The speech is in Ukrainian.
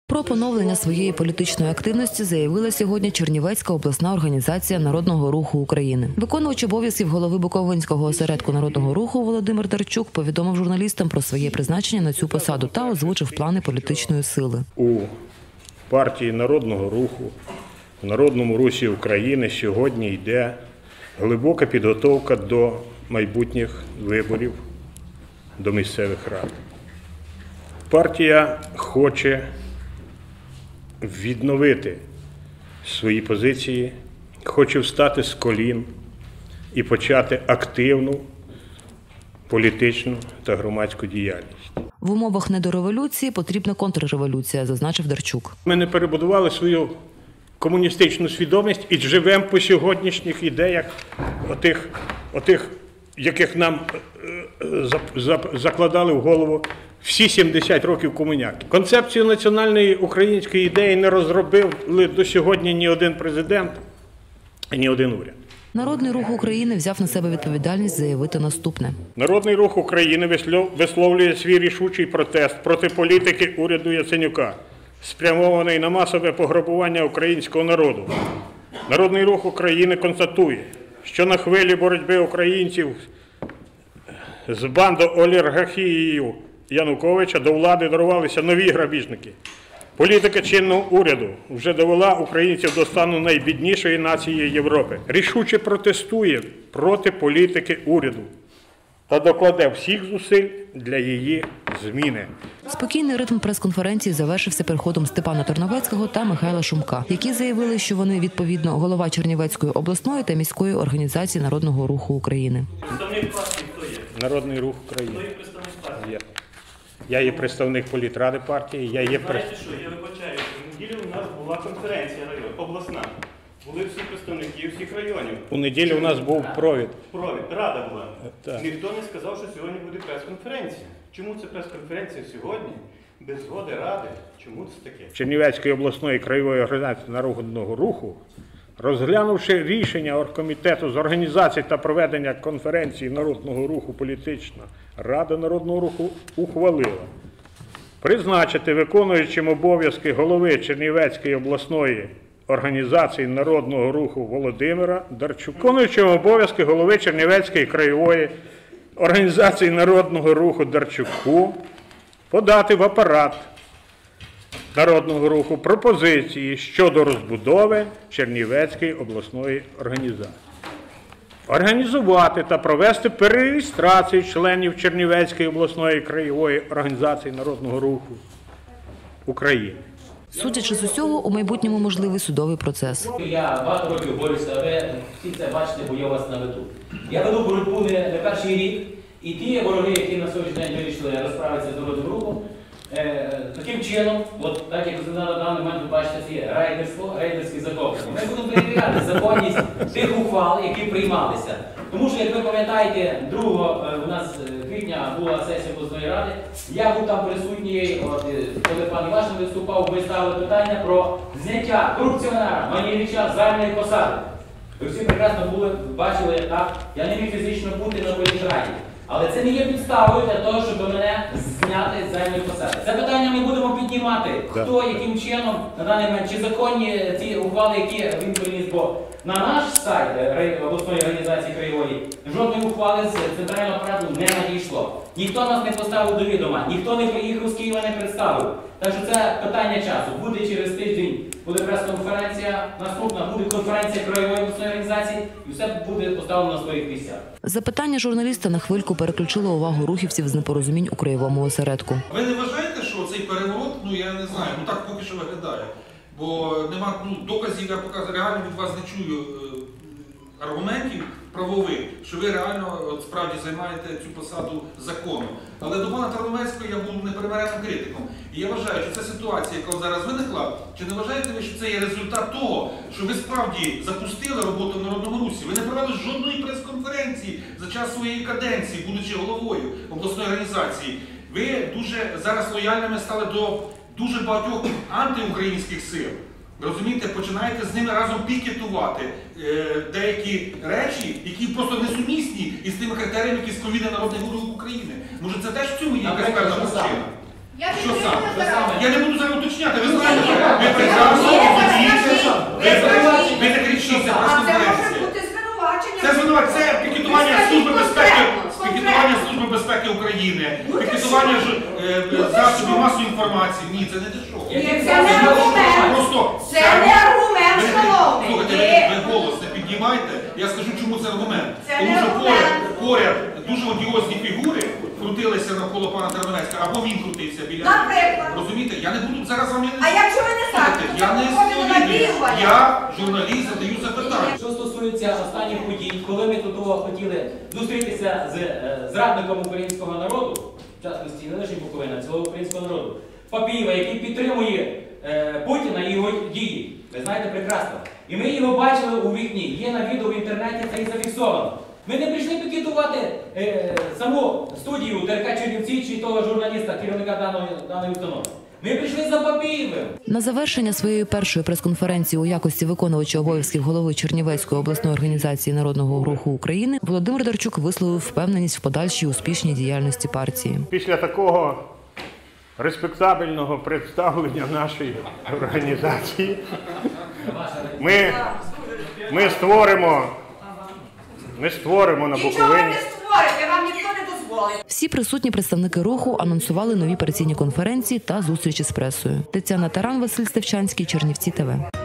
Про поновлення своєї політичної активності заявила сьогодні Чернівецька обласна організація Народного руху України. Виконувач обов'язків голови Буковинського осередку Народного руху Володимир Дарчук повідомив журналістам про своє призначення на цю посаду та озвучив плани політичної сили. У партії Народного руху, в Народному русі України сьогодні йде глибока підготовка до майбутніх виборів до місцевих рад. Партія хоче відновити свої позиції, хоче встати з колін і почати активну політичну та громадську діяльність. В умовах недореволюції потрібна контрреволюція, зазначив Дарчук. Ми не перебудували свою комуністичну свідомість і живемо по сьогоднішніх ідеях отих, яких нам закладали в голову всі 70 років комуняки. Концепцію національної української ідеї не розробили до сьогодні ні один президент, ні один уряд. Народний рух України взяв на себе відповідальність заявити наступне. Народний рух України висловлює свій рішучий протест проти політики уряду Яценюка, спрямований на масове пограбування українського народу. Народний рух України констатує, що на хвилі боротьби українців з бандоолігархією Януковича до влади дорвалися нові грабіжники. Політика чинного уряду вже довела українців до стану найбіднішої нації Європи. Рішуче протестує проти політики уряду та докладе всіх зусиль для її зміни. Спокійний ритм прес-конференції завершився приходом Степана Терновецького та Михайла Шумка, які заявили, що вони, відповідно, голова Чернівецької обласної та міської організації Народного руху України. Представник партії хто є? Народний рух України. Хто є представник партії? Я є представник політради партії, я є Знаєте що, я вибачаюся, в неділю у нас була конференція обласна. Були всі представники всіх районів. У неділю у нас був провід. Рада була. Так. Ніхто не сказав, що сьогодні буде прес-конференція. Чому це прес-конференція сьогодні? Без згоди Ради? Чому це таке? Чернівецької обласної краєвої організації Народного руху, розглянувши рішення оргкомітету з організації та проведення конференції Народного руху політична, Рада Народного руху ухвалила призначити виконуючим обов'язки голови Чернівецької обласної організації Народного руху Володимира Дарчука, виконуючим обов'язки голови Чернівецької краєвої організації Народного руху Дарчуку подати в апарат Народного руху пропозиції щодо розбудови Чернівецької обласної організації. Організувати та провести перереєстрацію членів Чернівецької обласної краєвої організації Народного руху України. Судячи з усього, у майбутньому можливий судовий процес. Я багато років борюся, а ви всі це бачите, бо я у вас на виду. Я веду боротьбу не перший рік, і ті вороги, які на сьогоднішній день вирішили розправитися з Народним рухом, таким чином, от так як на даний момент ви бачите, це рейдерські захоплення. Ми будемо перевіряти законність тих ухвал, які приймалися. Тому що, як ви пам'ятаєте, 2 у нас квітня була сесія обласної ради, я був там присутній, коли пан Івашин виступав, ми ставили питання про зняття корупціонера Маніліча з займаної посади. Ви всі прекрасно бачили, так, я не міг фізично бути на політраді. Але це не є підставою для того, щоб мене зняти з займаної посади. Це питання ми будемо піднімати, хто, яким чином, на даний момент, чи законні ці ухвали, які він приніс, бо на наш сайт обласної організації краєвої жодної ухвали з центрального апарату не надійшло. Ніхто нас не поставив до відома, ніхто не приїхав з Києва, не представив. Так що це питання часу. Буде через тиждень, буде прес-конференція, наступна буде конференція краєвої обласної організації, і все буде поставлено на своїх місцях. Запитання журналіста на хвильку переключило увагу рухівців з непорозумінь у краєвому осередку. Ви не вважаєте, що цей переворот, я не знаю, так поки що виглядає? Бо нема доказів, я показую, реально від вас не чую аргументів правових, що ви реально справді займаєте цю посаду закону. Але до пана Терновецького я був неперевершеним критиком. І я вважаю, що ця ситуація, яка зараз виникла, чи не вважаєте ви, що це є результат того, що ви справді запустили роботу в Народному русі? Ви не провели жодної прес-конференції за час своєї каденції, будучи головою обласної організації. Ви дуже зараз лояльними стали до дуже багатьох антиукраїнських сил. Розумієте, починаєте з ними разом пікетувати деякі речі, які просто несумісні із тими критеріями, які сповідає Народний Рух України. Може це теж в цьому є якась певна причина? Що саме? Я не буду зараз уточняти, ви знаєте. називається? Це пікетування Служби безпеки України, пікетування засобів масової інформації. Ні, це не дешево. Це не аргумент. Просто Це не аргумент, шановний. слухайте, ви голос не піднімайте. Я скажу, чому це аргумент. Це Тому не що аргумент. поряд дуже одіозні фігури крутилися навколо пана Терновецького, або він крутився біля. Наприклад. Розумієте? Я не буду зараз вам А якщо ви не Слухайте, скажете, я не то виходить на студент, набігування. я журналіст, задаю запитання. Що стосується останніх подій, коли ми тут хотіли зустрітися з зрадником українського народу, в частності не лише Буковина, цілого українського народу, Папієва, який підтримує Путіна і його дії. Ви знаєте прекрасно. І ми його бачили у вікні. Є на відео в інтернеті, це і зафіксовано. Ми не прийшли пікетувати саму студію ТРК Чернівці чи того журналіста, керівника даної установи. Ми прийшли за Папієвим. На завершення своєї першої прес-конференції у якості виконувача обов'язків голови Чернівецької обласної організації Народного руху України Володимир Дарчук висловив впевненість в подальшій успішній діяльності партії. Після такого респектабельного представлення нашої організації ми створимо на Нічого ви Буковині. не створите, вам ніхто не дозволить. Всі присутні представники руху анонсували нові операційні конференції та зустрічі з пресою. Тетяна Таран, Василь Стевчанський, Чернівці ТВ.